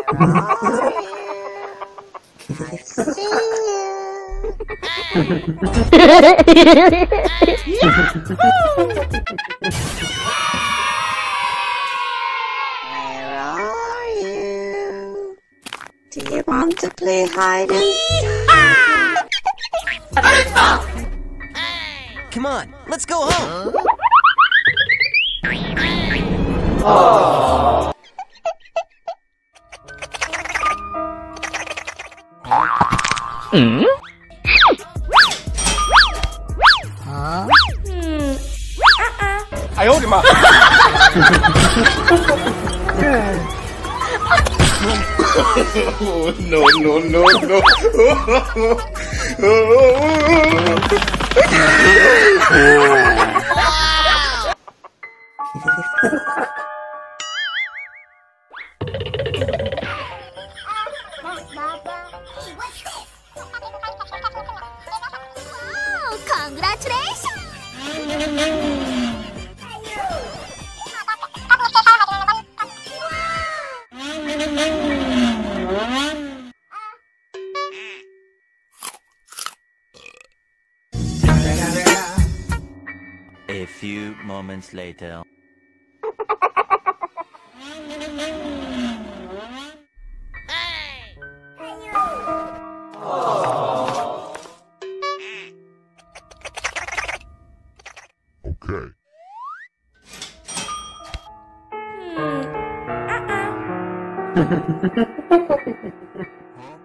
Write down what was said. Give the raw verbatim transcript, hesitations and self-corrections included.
Where are you? Do you want to play hide and seek? Come on, let's go home. Aww. Mm? Huh? Hmm. Uh-uh. 哎呦我的妈！No no no no Oh, congratulations! A few moments later. Okay. Hmm. Uh-uh.